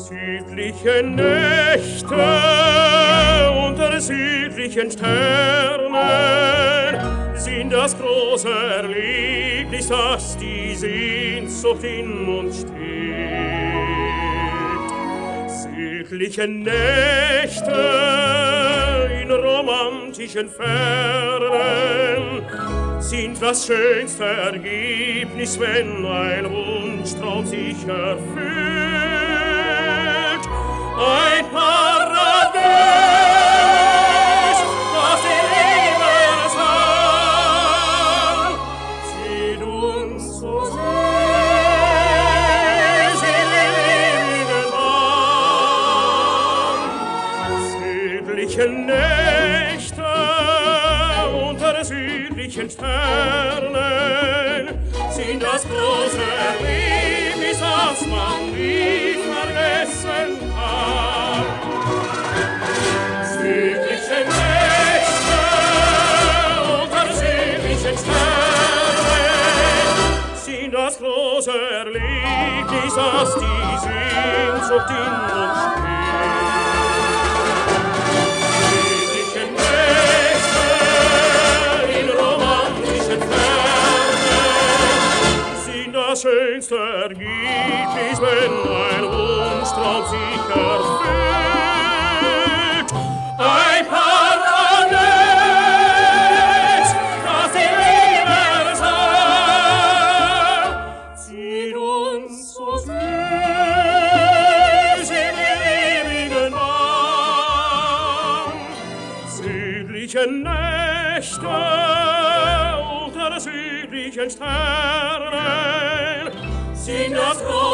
Südliche Nächte unter südlichen Sternen sind das große Erlebnis, das die Sehnsucht in uns stillt. Südliche Nächte in romantischen Fernen sind das schönste Ergebnis, wenn ein Wunschtraum sich erfüllt. Ein Paradies, das der Himmel sang, zieht uns so sehr in ewigen Bann. Südliche Nächte unter südlichen Sternen sind das große Erlebnis, das man nie vergessen kann. Südliche Nächte unter südlichen Sternen sind das große Erlebnis, das die Sehnsucht in uns stillt. Südliche Nächte in romantischen Fernen sind das schönste Ergebnis, wenn ein Wunschtraum sich erfüllt. Ein Paradies, das der Himmel sang, zieht uns so süß in ewigen Bann. Südliche Nächte unter südlichen Sternen sind das große